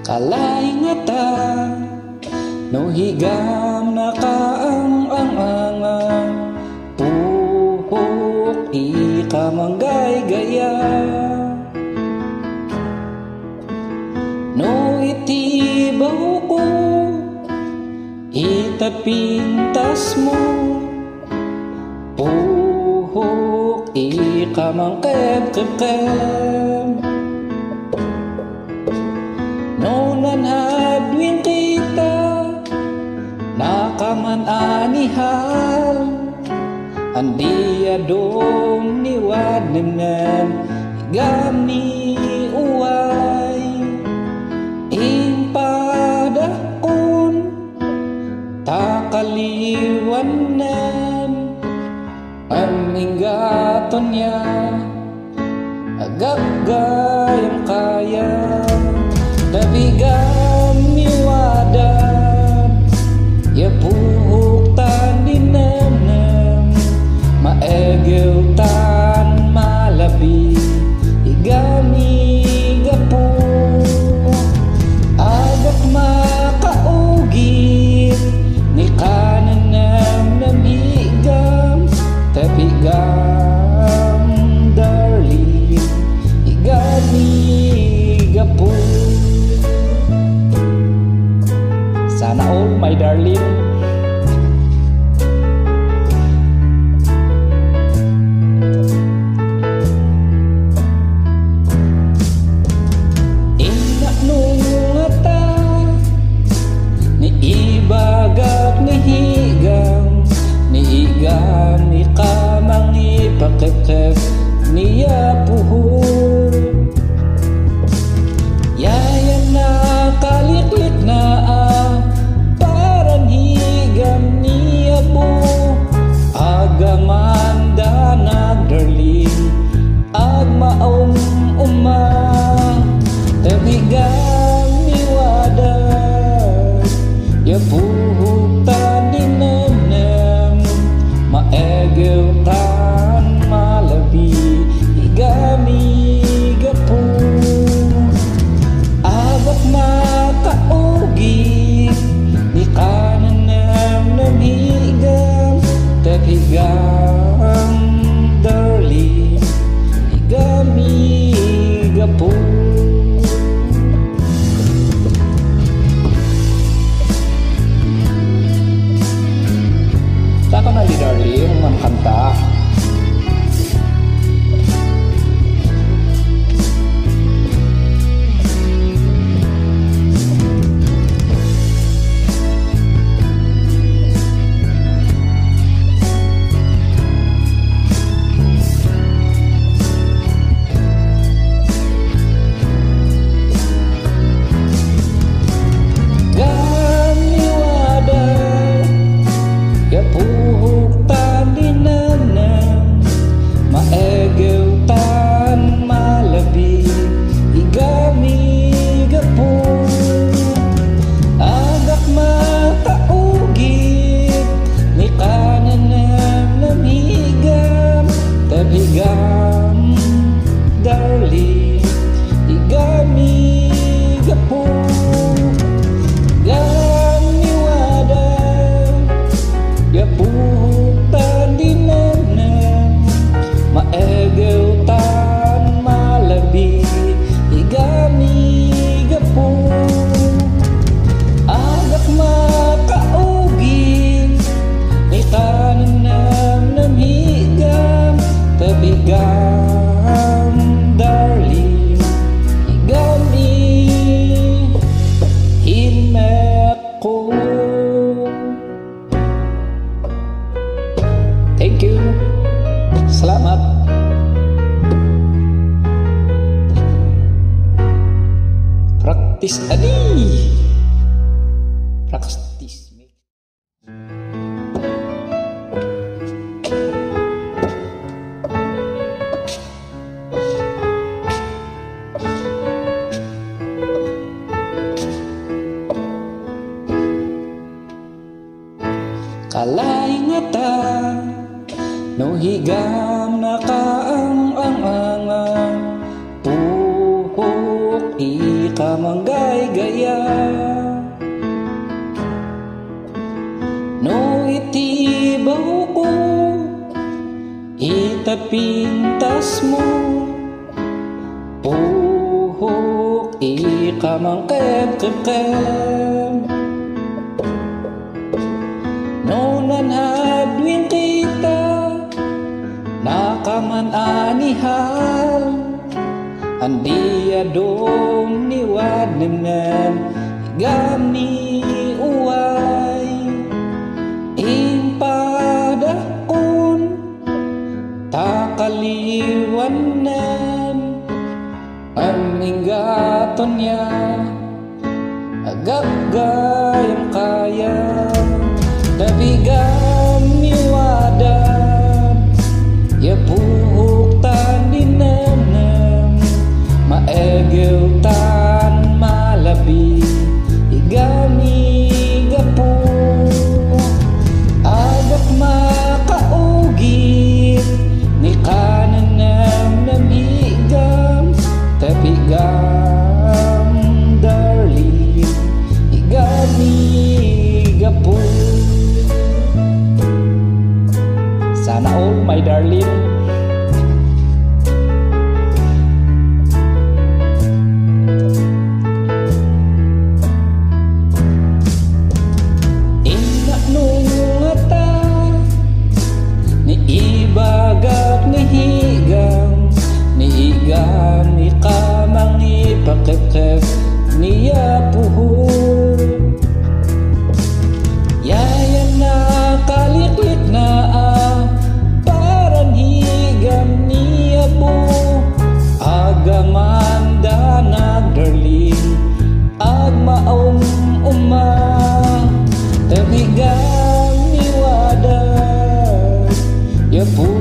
Kalaingata no higam na kaang-ang-angang puhok ikamanggay gaya no itibaw ko itapintas mo puhok ikamangkeb-keb-keb no nanhadwin kita nakaman-anihal andi adom ni wadnem higam ni uway impadakon takaliwanan aminggaton niya agak gayang kaya nabigam ni wadan ya puhuk tan dinanam maegel tan malabi igami gapu agak makaugit ni kananam namigam tapi gam darling igami gapu. Sana all my darling. Inak nungata ni ibagak ni higam ni igam ni kamang ni pakekep niya puhur yayan na kaliklik na parang higam niya po agaman danag darling agmaong tabigam ni wadan ya puhuk tan dinanam maegel tan malabi igami gapu agak makaugit ni kananam namigam tabigam darling igami gapu. Saka na di darling ang kanta. Thank you. Selamat. Praktis adi. Praktis. Kalaingata no higam na kaang-ang-angang puhok ika kamanggay gaya. No itibaw ko itapintas mo, puhok ikamangkeb-keb-keb. No nanhadwin kita nakaman-anihal, andi adom niwad nemnem higam ni uway. Impadakon takaliwanan aminggaton niya agagayang kaya. Dabigam niwadan ya puhuk tan dinanam, maegew tan malabi igami gapu. Agak makaugit ni kananam namigam, tapi gam darling igami gapu. Sana all my darling. Ina nungata ni ibagak ni higang, ni igam ni kamang ipakekek niya puhur. Yayan na kaliklik na paran higam niya po, agamanda nagdarling agmaom uma. Tabigam niwadan ya po